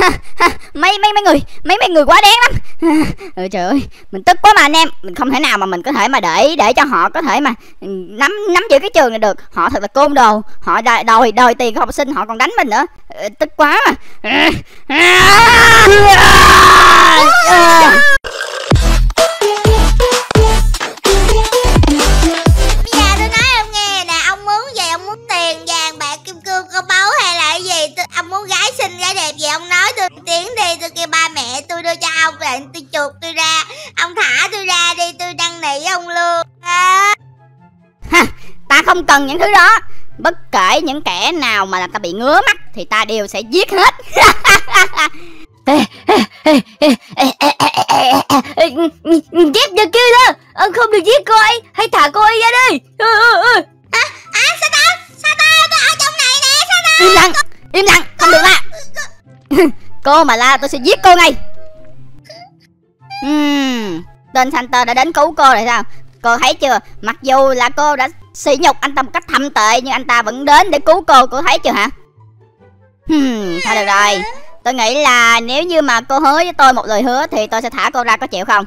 Mấy người quá đáng lắm. Trời ơi, mình tức quá mà anh em. Mình không thể nào mà mình có thể mà để cho họ có thể mà nắm giữ cái trường này được. Họ thật là côn đồ. Họ đòi tiền của học sinh, họ còn đánh mình nữa. Tức quá mà. Ông muốn gái xinh gái đẹp gì ông nói tôi tiếng đi, tôi kêu ba mẹ tôi đưa cho ông rồi tôi chuột tôi ra, ông thả tôi ra đi, tôi năn nỉ ông luôn. Ta không cần những thứ đó. Bất kể những kẻ nào mà làm ta bị ngứa mắt thì ta đều sẽ giết hết. Giết được kia đó, không được giết cô ấy, hãy thả cô ấy ra đi. Sao ta tôi ở trong này nè, sao ta? Im lặng, không được la. Cô mà la tôi sẽ giết cô ngay. Tên Santer đã đến cứu cô rồi sao? Cô thấy chưa? Mặc dù là cô đã sỉ nhục anh ta một cách thậm tệ, nhưng anh ta vẫn đến để cứu cô thấy chưa hả? Thôi được rồi. Tôi nghĩ là nếu như mà cô hứa với tôi một lời hứa thì tôi sẽ thả cô ra, có chịu không?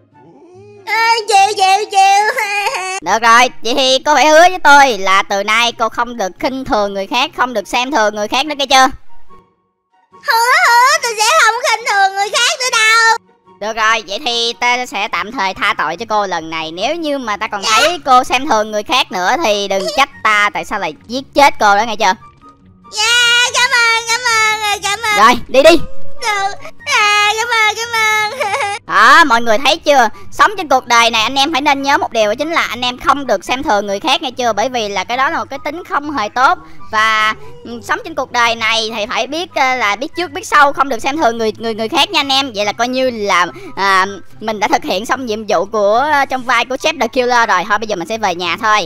Chịu. Được rồi, vậy thì cô phải hứa với tôi là từ nay cô không được khinh thường người khác, không được xem thường người khác nữa, nghe chưa? Hứa tôi sẽ không khinh thường người khác nữa đâu. Được rồi, vậy thì ta sẽ tạm thời tha tội cho cô lần này. Nếu như mà ta còn thấy cô xem thường người khác nữa thì đừng trách ta tại sao lại giết chết cô đó, nghe chưa? Cảm ơn. Rồi, đi. Cảm ơn. Đó, mọi người thấy chưa? Sống trên cuộc đời này anh em phải nên nhớ một điều, đó chính là anh em không được xem thường người khác, nghe chưa? Bởi vì là cái đó là một cái tính không hề tốt. Và sống trên cuộc đời này thì phải biết là biết trước biết sau, không được xem thường người khác nha anh em. Vậy là coi như là mình đã thực hiện xong nhiệm vụ của trong vai của Jeff the Killer rồi. Thôi bây giờ mình sẽ về nhà thôi.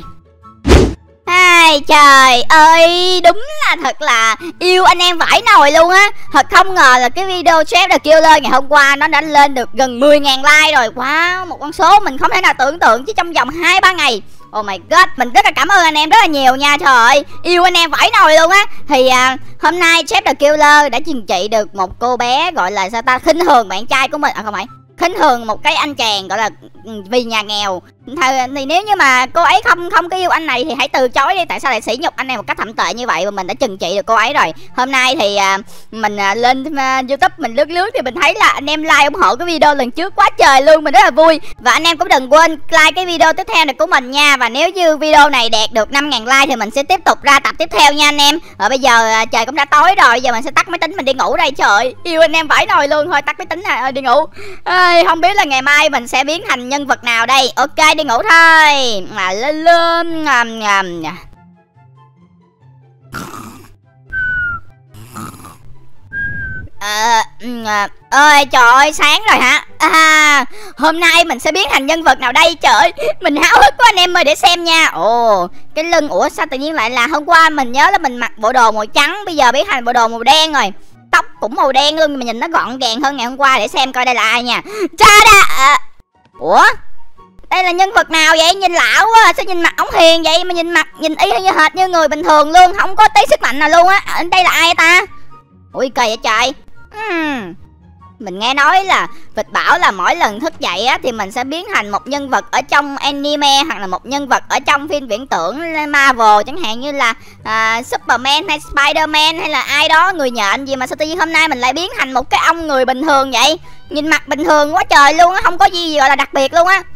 Trời ơi, đúng là thật là yêu anh em vãi nồi luôn á. Thật không ngờ là cái video Jeff the Killer ngày hôm qua nó đã lên được gần 10.000 like rồi. Wow, một con số mình không thể nào tưởng tượng chỉ trong vòng 2-3 ngày. Oh my god, mình rất là cảm ơn anh em rất là nhiều nha. Trời ơi, yêu anh em vãi nồi luôn á. Thì hôm nay Jeff the Killer đã trừng trị được một cô bé gọi là sao ta, khinh thường bạn trai của mình. Không phải, khinh thường một cái anh chàng gọi là vì nhà nghèo. Thì nếu như mà cô ấy không có yêu anh này thì hãy từ chối đi. Tại sao lại sỉ nhục anh này một cách thậm tệ như vậy? Mà mình đã trừng trị được cô ấy rồi. Hôm nay thì mình lên YouTube mình lướt thì mình thấy là anh em like ủng hộ cái video lần trước quá trời luôn, mình rất là vui. Và anh em cũng đừng quên like cái video tiếp theo này của mình nha. Và nếu như video này đạt được 5.000 like thì mình sẽ tiếp tục ra tập tiếp theo nha anh em. Rồi bây giờ trời cũng đã tối rồi, giờ mình sẽ tắt máy tính mình đi ngủ đây. Trời, yêu anh em vãi nồi luôn. Thôi tắt máy tính này đi ngủ. Không biết là ngày mai mình sẽ biến thành nhân vật nào đây. Ok, đi ngủ thôi. Mà lên ơi trời ơi, sáng rồi hả? Hôm nay mình sẽ biến thành nhân vật nào đây? Trời, mình háo hức quá anh em ơi, để xem nha. Ồ, cái lưng, ủa sao tự nhiên lại là hôm qua mình nhớ là mình mặc bộ đồ màu trắng, bây giờ biến thành bộ đồ màu đen rồi. Tóc cũng màu đen luôn, mà nhìn nó gọn gàng hơn ngày hôm qua. Để xem coi đây là ai nha. Ủa, đây là nhân vật nào vậy? Nhìn lão quá, sao nhìn mặt ống hiền vậy mà nhìn y như hệt như người bình thường luôn, không có tí sức mạnh nào luôn á. Đây là ai ta? Ui kỳ vậy trời. Mình nghe nói là Vịt bảo là mỗi lần thức dậy á thì mình sẽ biến thành một nhân vật ở trong anime hoặc là một nhân vật ở trong phim viễn tưởng Marvel, chẳng hạn như là Superman hay Spiderman hay là ai đó, người nhện gì mà sao tự nhiên hôm nay mình lại biến thành một cái ông người bình thường vậy? Nhìn mặt bình thường quá trời luôn á, không có gì gọi là đặc biệt luôn á.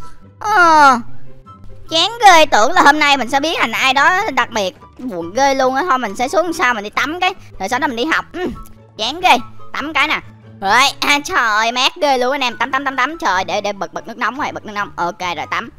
Chán ghê, tưởng là hôm nay mình sẽ biến thành ai đó đặc biệt, buồn ghê luôn á. Thôi mình sẽ xuống sao mình đi tắm cái, rồi sau đó mình đi học. Chán ghê, tắm cái nè. Rồi, trời ơi mát ghê luôn anh em, tắm. Trời, để bật nước nóng rồi, bật nước nóng. Ok rồi, tắm.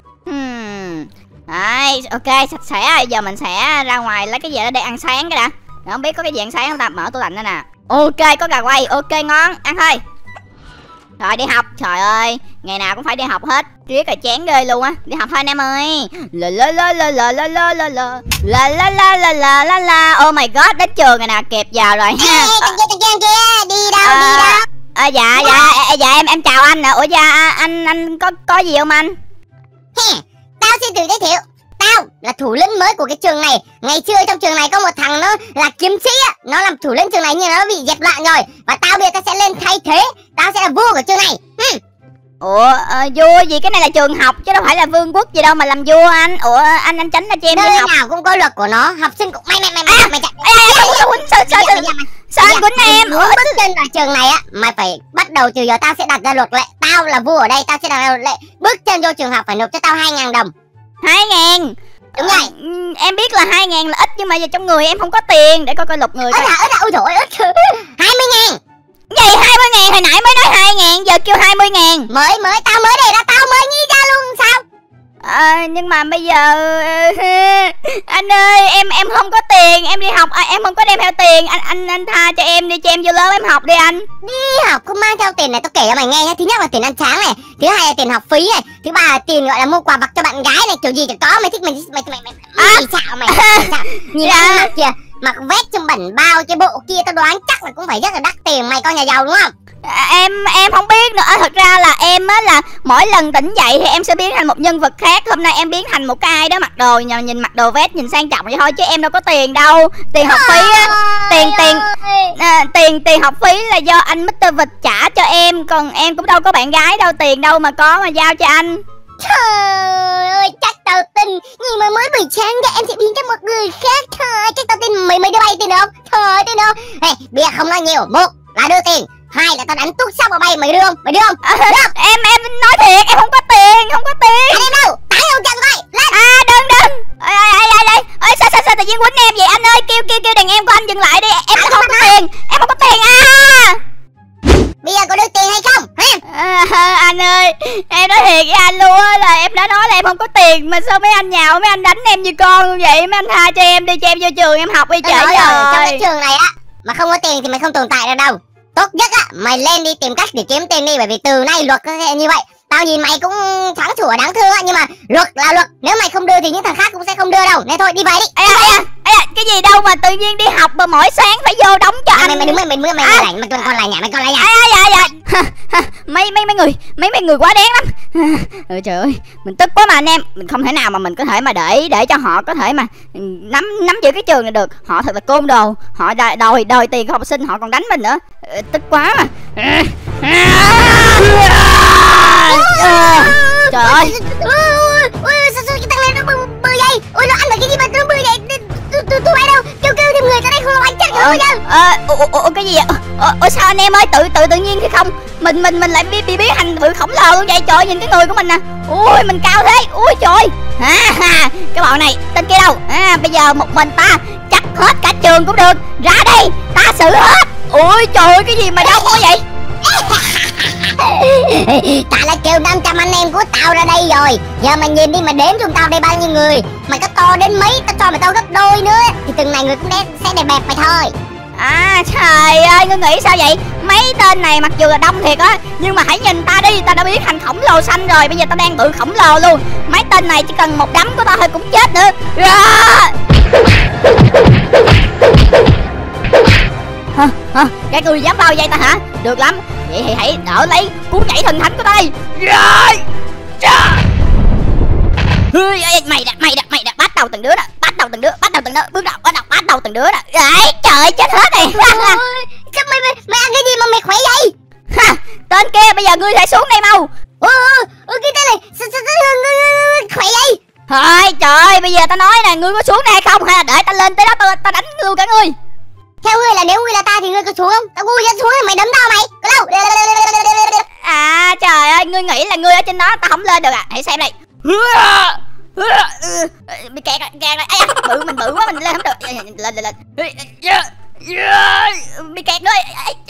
Đấy, ok, sạch sẽ rồi. Giờ mình sẽ ra ngoài lấy cái gì đó để ăn sáng cái đã. Không biết có cái gì ăn sáng không ta, mở tủ lạnh đây nè. Ok, có gà quay, ok ngon, ăn thôi. Rồi đi học, trời ơi, ngày nào cũng phải đi học hết, riết rồi chán ghê luôn á. Đi học thôi anh em ơi. Oh my god, đến trường rồi nè, kịp giờ rồi ha. Đi đâu? Dạ em chào anh nè. Ủa dạ anh có gì không anh? Tao xin tự giới thiệu, tao Tao là thủ lĩnh mới của cái trường này. Ngày xưa trong trường này có một thằng nó là kiếm sĩ á, nó làm thủ lĩnh trường này nhưng nó bị dẹp loạn rồi. Và tao bây giờ tao sẽ lên thay thế. Tao sẽ là vua của trường này. Ủa vua gì, cái này là trường học chứ đâu phải là vương quốc gì đâu mà làm vua anh. Ủa anh tránh ra cho em đi học. Nơi nào cũng có luật của nó. Học sinh cũng mày sao anh quýnh em? Muốn bước chân vào trường này á, mày phải bắt đầu từ giờ tao sẽ đặt ra luật lệ. Tao là vua ở đây, tao sẽ đặt ra luật lệ. Bước chân vô trường học phải nộp cho tao 2.000 đồng. 2.000? Đúng rồi. Em biết là 2.000 là ít nhưng mà giờ trong người em không có tiền. Để coi lục người coi. Ôi trời ơi, 20.000. Vậy 20.000, hồi nãy mới nói 2.000, giờ kêu 20.000. Mới tao mới đề ra, tao mới nghĩ ra luôn sao? Nhưng mà bây giờ anh ơi, em không có tiền, em đi học em không có đem theo tiền. Anh tha cho em đi, cho em vô lớp em học đi anh. Đi học không mang theo tiền này, tao kể cho mày nghe nhá. Thứ nhất là tiền ăn sáng này, thứ hai là tiền học phí này, thứ ba là tiền gọi là mua quà vặt cho bạn gái này, kiểu gì chẳng có. Mày thích mày xạo mày. Nhìn ăn mặc kìa, mặc vest trong bẩn bao, cái bộ kia tao đoán chắc là cũng phải rất là đắt tiền. Mày con nhà giàu đúng không? Em không biết nữa. Thật ra là em á là mỗi lần tỉnh dậy thì em sẽ biến thành một nhân vật khác. Hôm nay em biến thành một cái ai đó mặc đồ, nhìn mặc đồ vest nhìn sang trọng vậy thôi chứ em đâu có tiền đâu. Tiền học phí á, tiền học phí là do anh Mr. Vịt trả cho em, còn em cũng đâu có bạn gái đâu, tiền đâu mà có mà giao cho anh. Trời ơi, chắc tao tin. Nhưng mà mới buổi sáng ra em sẽ biến thành một người khác thôi. Chắc tao tin mày đưa bay tin được. Trời tin đâu. Hey, bây giờ không nói nhiều. Một là đưa tiền, hai là tao đánh tút sóc vào bay. Mày đưa không? Mày đưa không? Em nói thiệt, em không có tiền. Anh em đâu? Tải ông chân coi. Lên. Đừng. Ơi sao tự nhiên quýnh em vậy anh ơi? Kêu đàn em của anh dừng lại đi. Em không có tiền. Em không có tiền Bây giờ có đưa tiền hay không? Anh ơi, em nói thiệt với anh luôn á, là em đã nói là em không có tiền mà sao mấy anh nhạo, mấy anh đánh em như con vậy. Mấy anh tha cho em đi, cho em vô trường em học đi trời ơi. Trong cái trường này á mà không có tiền thì mày không tồn tại ra đâu. Tốt nhất á mày lên đi tìm cách để kiếm tiền đi, bởi vì từ nay luật nó sẽ như vậy. Tao nhìn mày cũng sáng sủa đáng thương á, nhưng mà luật là luật, nếu mày không đưa thì những thằng khác cũng sẽ không đưa đâu. Nên thôi đi về đi. Cái gì đâu mà tự nhiên đi học mà mỗi sáng phải vô đóng cho anh. Mày đứng mày còn lại nhà. Dạ. Mấy người quá đáng lắm. Trời ơi, mình tức quá mà anh em. Mình không thể nào mà mình có thể mà để cho họ có thể mà nắm giữ cái trường này được. Họ thật là côn đồ. Họ đòi tiền của học sinh, họ còn đánh mình nữa. Tức quá mà. Trời ơi. Sao cái thằng này nó bự vậy? Ôi nó ăn được cái gì mà nó bự vậy? Tôi bay đâu? Kêu thêm người ra đây không anh chắc nữa chứ. Cái gì vậy? Sao anh em ơi, tự nhiên thì không mình lại bị biến thành bự khổng lồ luôn vậy. Trời, nhìn cái người của mình nè. Ui mình cao thế. Ui trời. Cái bọn này tên kia đâu? Bây giờ một mình ta chắc hết cả trường cũng được. Ra đây, ta xử hết. Ui trời ơi, cái gì mà đông quá vậy? Tao đã kêu 500 anh em của tao ra đây rồi. Giờ mày nhìn đi mà đếm chúng tao đây bao nhiêu người. Mày có to đến mấy, tao cho mày to gấp đôi nữa. Thì từng này người cũng sẽ đẹp mày thôi. Trời ơi, ngươi nghĩ sao vậy? Mấy tên này mặc dù là đông thiệt á, nhưng mà hãy nhìn ta đi, ta đã biến thành khổng lồ xanh rồi. Bây giờ ta đang bự khổng lồ luôn. Mấy tên này chỉ cần một đấm của ta thôi cũng chết nữa. Các ngươi dám bao vây ta hả? Được lắm, vậy thì hãy đỡ lấy cú nhảy thần thánh của ta đi. Mày đã bắt đầu từng đứa nè, bước đầu bắt đầu từng đứa nè. Đấy, trời chết hết này. Sao mày ăn cái gì mà mày khỏe vậy? Tên kia bây giờ ngươi hãy xuống đây mau. Cái tên này sao khỏe vậy? Thôi trời ơi, bây giờ tao nói nè, ngươi có xuống đây hay không, hay là để tao lên tới đó tao đánh luôn cả ngươi. Theo ngươi là nếu ngươi là ta thì ngươi có xuống không? Tao ngu ra xuống mày đấm tao mày. Có đâu? Trời ơi, ngươi nghĩ là ngươi ở trên đó tao không lên được à? Hãy xem đây. Bị kẹt này. Mình bự quá mình lên không được. Lên. Bị kẹt nữa.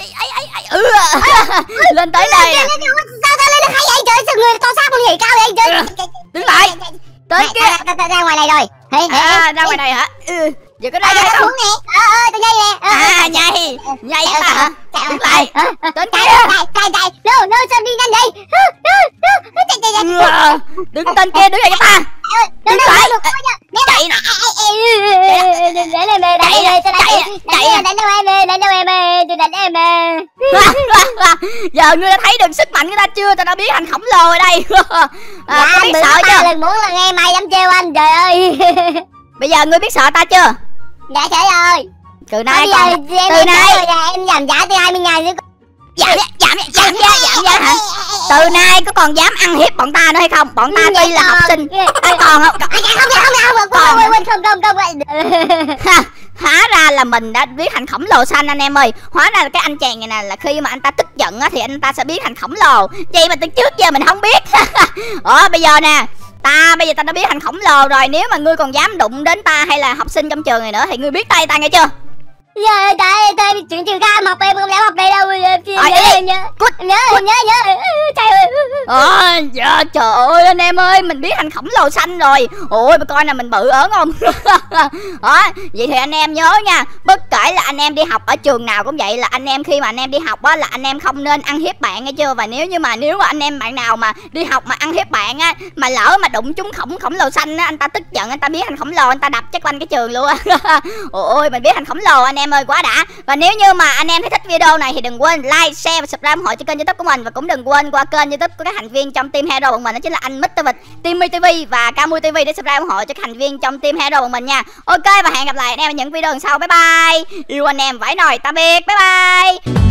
Lên tới đây nè. Sao tao lên được hay vậy trời? Sao người to xác con gì cao vậy trời? Đứng lại. Tới kia. Tao ra ngoài này rồi. Ra ngoài này hả? Giờ có đây không? Xuống nè. Tao nhảy nè. Nhảy ta hả? Đứng lại. Tên kia. Chạy. No, sao đi nhanh vậy? Đứng tên kia đứng lại cho ta. điện thoại chạy nè. Giờ ngươi đã thấy được sức mạnh của ta chưa? Ta đã biến thành khổng lồ ở đây. Có biết sợ chưa? Lần muốn là nghe mày dám trêu anh, trời ơi. Bây giờ ngươi biết sợ ta chưa? Dạ trời ơi. Từ nay em giảm giá từ 20.000 nữa. Giảm giá hả? Từ nay có còn dám ăn hiếp bọn ta nữa hay không? Bọn ta tuy là học sinh còn không? Hóa ra là mình đã biến thành khổng lồ xanh anh em ơi. Hóa ra là cái anh chàng này nè, là khi mà anh ta tức giận á thì anh ta sẽ biến thành khổng lồ. Vậy mà từ trước giờ mình không biết. Bây giờ nè, bây giờ ta đã biến thành khổng lồ rồi. Nếu mà ngươi còn dám đụng đến ta hay là học sinh trong trường này nữa thì ngươi biết tay ta nghe chưa? Dạ, tại chuyện trường ca học em không dám học đây đâu. Em nhớ. Dạ, trời ơi anh em ơi, mình biến thành khổng lồ xanh rồi. Ôi, coi nè, mình bự ớn không? Vậy thì anh em nhớ nha, bất kể là anh em đi học ở trường nào cũng vậy, là anh em khi mà anh em đi học á là anh em không nên ăn hiếp bạn nghe chưa? Và nếu mà anh em bạn nào mà đi học mà ăn hiếp bạn á, mà lỡ mà đụng trúng khổng lồ xanh á, anh ta tức giận, anh ta biến thành khổng lồ, anh ta đập chắc quanh cái trường luôn á. Ôi, mình biến thành khổng lồ anh em ơi, quá đã. Và nếu như mà anh em thấy thích video này thì đừng quên like, share và subscribe ủng hộ cho kênh YouTube của mình, và cũng đừng quên qua kênh YouTube của các thành viên trong team hero bọn mình, đó chính là anh Mr. Vịt, Timmy TV và Camui TV để subscribe ủng hộ cho các thành viên trong team hero bọn mình nha. Ok, và hẹn gặp lại anh em ở những video lần sau. Bye bye. Yêu anh em vãi nồi, tạm biệt. Bye bye.